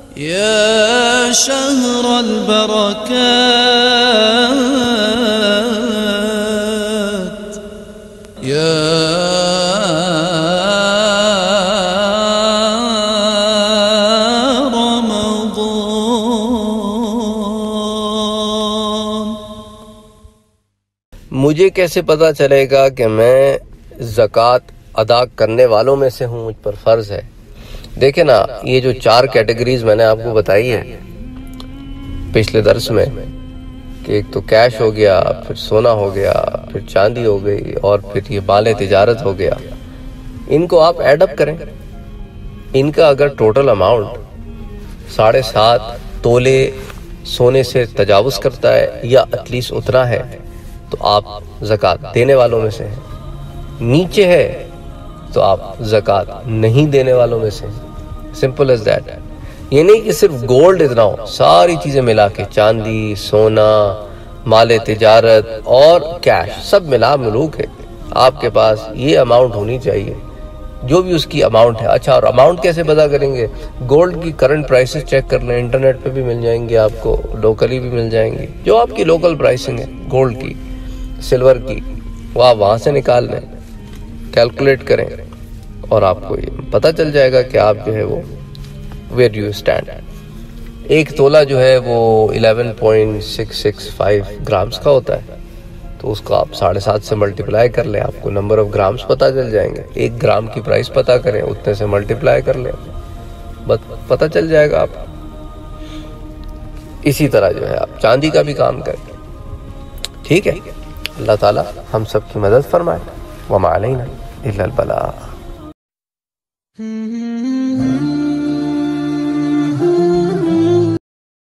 या शहरल बरकात या मुझे कैसे पता चलेगा कि मैं ज़कात अदा करने वालों में से हूँ, मुझ पर फ़र्ज़ है। देखे ना, ये जो 4 कैटेगरीज मैंने आपको बताई है पिछले दर्स में, कि एक तो कैश हो गया, फिर सोना हो गया, फिर चांदी हो गई, और फिर ये माल तिजारत हो गया। इनको आप एडअप करें, इनका अगर टोटल अमाउंट 7.5 तोले सोने से तजावुज़ करता है या एटलीस्ट उतना है, तो आप ज़कात देने वालों में से हैं। नीचे है तो आप ज़कात नहीं देने वालों में से हैं। Simple as that. ये नहीं कि सिर्फ गोल्ड इतना हो, सारी चीज़ें मिला के, चांदी, सोना, माल तिजारत और कैश, सब मिला मिलू के आपके पास ये अमाउंट होनी चाहिए, जो भी उसकी अमाउंट है। अच्छा, और अमाउंट कैसे पता करेंगे? गोल्ड की करंट प्राइसेस चेक कर लें, इंटरनेट पे भी मिल जाएंगे आपको, लोकली भी मिल जाएंगी। जो आपकी लोकल प्राइसिंग है गोल्ड की, सिल्वर की, वो आप वहाँ से निकाल लें, कैलकुलेट करें, और आपको ये पता चल जाएगा कि आप जो है वो वेयर यू स्टैंड। 1 तोला जो है वो 11.665 ग्राम्स का होता है, तो उसको आप 7.5 से मल्टीप्लाई कर लें, आपको नंबर ऑफ ग्राम्स पता चल जाएंगे। 1 ग्राम की प्राइस पता करें, उतने से मल्टीप्लाई कर लें, बस पता चल जाएगा आप। इसी तरह जो है आप चांदी का भी काम करें। ठीक है, अल्लाह ताला हम सब की मदद फरमाए। वमा अलैना इल्लल बलाग।